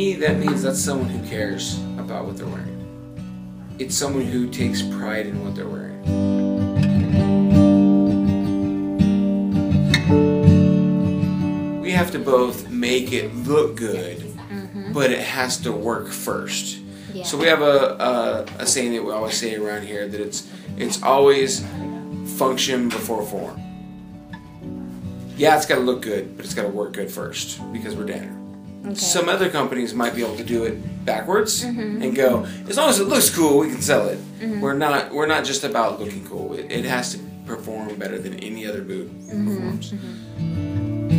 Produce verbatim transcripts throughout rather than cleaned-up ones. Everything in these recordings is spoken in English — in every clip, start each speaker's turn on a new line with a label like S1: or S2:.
S1: me, that means that's someone who cares about what they're wearing. It's someone who takes pride in what they're wearing. We have to both make it look good, mm-hmm. but it has to work first. Yeah. So we have a, a, a saying that we always say around here, that it's it's always function before form. Yeah, it's got to look good, but it's got to work good first, because we're Danner. Okay. Some other companies might be able to do it backwards, mm-hmm. and go, as long as it looks cool, we can sell it. Mm-hmm. We're not we're not just about looking cool. It, it has to perform better than any other boot mm-hmm. performs. Mm-hmm.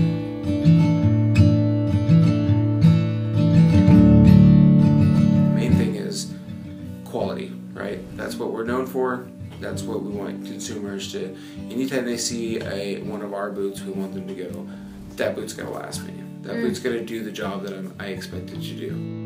S1: Quality, right? That's what we're known for. That's what we want consumers to, anytime they see a one of our boots, we want them to go, that boot's gonna last me. That mm. boot's gonna do the job that I'm, I expect it to do.